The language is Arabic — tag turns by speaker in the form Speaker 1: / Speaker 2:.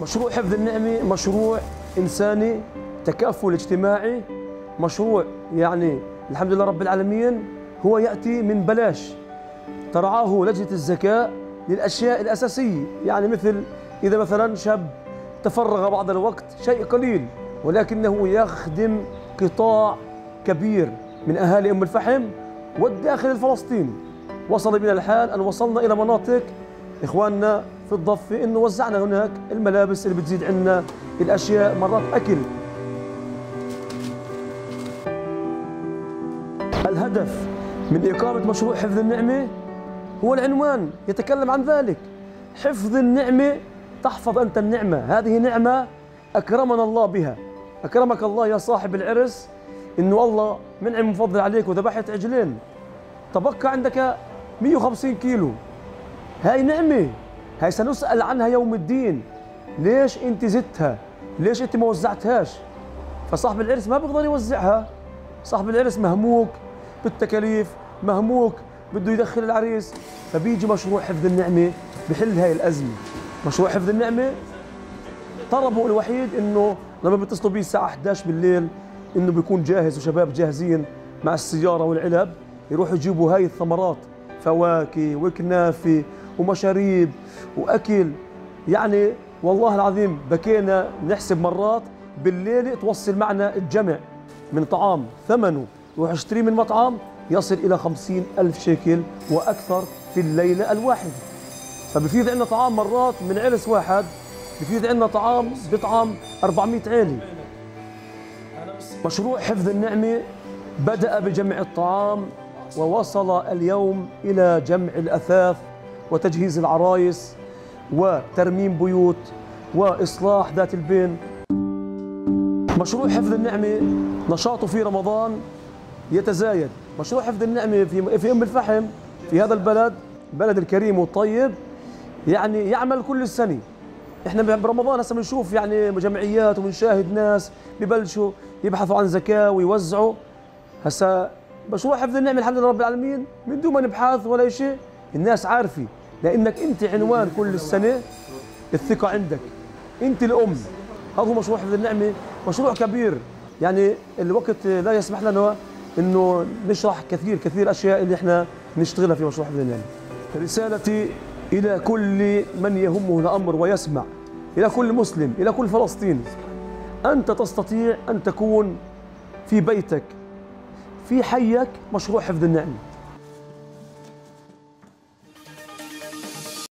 Speaker 1: مشروع حفظ النعمة مشروع إنساني تكافل اجتماعي، مشروع يعني الحمد لله رب العالمين هو يأتي من بلاش، ترعاه لجنة الزكاة للأشياء الأساسية، يعني مثل إذا مثلا شاب تفرغ بعض الوقت شيء قليل ولكنه يخدم قطاع كبير من أهالي أم الفحم والداخل الفلسطيني. وصل بنا الحال أن وصلنا إلى مناطق إخواننا في الضفة إنه وزعنا هناك الملابس اللي بتزيد عنا، الأشياء مرات أكل. الهدف من إقامة مشروع حفظ النعمة هو العنوان يتكلم عن ذلك. حفظ النعمة، تحفظ أنت النعمة، هذه نعمة أكرمنا الله بها. أكرمك الله يا صاحب العرس إنه الله منعم مفضل عليك وذبحت عجلين، تبقى عندك 150 كيلو، هاي نعمة، هاي سنسأل عنها يوم الدين. ليش أنت زدتها؟ ليش أنت ما وزعتهاش؟ فصاحب العرس ما بيقدر يوزعها، صاحب العرس مهموك بالتكاليف، مهموك بده يدخل العريس، فبيجي مشروع حفظ النعمة بحل هاي الأزمة. مشروع حفظ النعمة طلبه الوحيد إنه لما بيتصلوا بيه الساعة 11 بالليل إنه بيكون جاهز وشباب جاهزين مع السيارة والعلب يروحوا يجيبوا هاي الثمرات، فواكه وكنافة ومشاريب وأكل. يعني والله العظيم بكينا نحسب مرات بالليل توصل معنا الجمع من طعام ثمنه يروح يشتري من مطعم يصل إلى 50,000 شيكل وأكثر في الليلة الواحدة. فبفيد عندنا طعام مرات من عرس واحد بفيد عندنا طعام بطعام 400 عيلة. مشروع حفظ النعمة بدأ بجمع الطعام ووصل اليوم إلى جمع الأثاث وتجهيز العرايس وترميم بيوت وإصلاح ذات البين. مشروع حفظ النعمة نشاطه في رمضان يتزايد. مشروع حفظ النعمة في أم الفحم في هذا البلد الكريم والطيب يعني يعمل كل السنة. احنا برمضان هسه بنشوف يعني جمعيات وبنشاهد ناس ببلشوا يبحثوا عن زكاة ويوزعوا. هسه مشروع حفظ النعمة الحمد لله رب العالمين من دون ما نبحث ولا شيء الناس عارفة، لأنك أنت عنوان كل السنة، الثقة عندك، أنت الأم. هذا هو مشروع حفظ النعمة، مشروع كبير يعني الوقت لا يسمح لنا إنه نشرح كثير أشياء اللي احنا نشتغلها في مشروع حفظ النعمة. رسالتي إلى كل من يهمه الأمر ويسمع، إلى كل مسلم، إلى كل فلسطيني، أنت تستطيع أن تكون في بيتك في حيك مشروع حفظ النعمة.